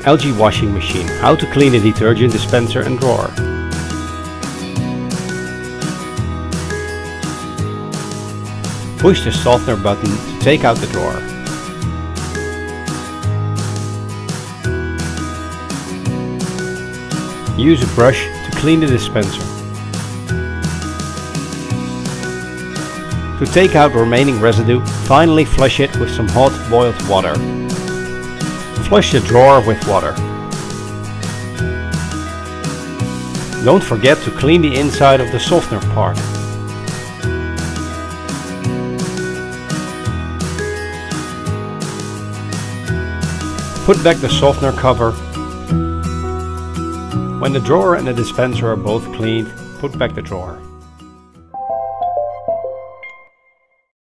Algae washing machine. How to clean a detergent dispenser and drawer. Push the softener button to take out the drawer. Use a brush to clean the dispenser. To take out remaining residue, finally flush it with some hot boiled water. Flush the drawer with water. Don't forget to clean the inside of the softener part. Put back the softener cover. When the drawer and the dispenser are both cleaned, put back the drawer.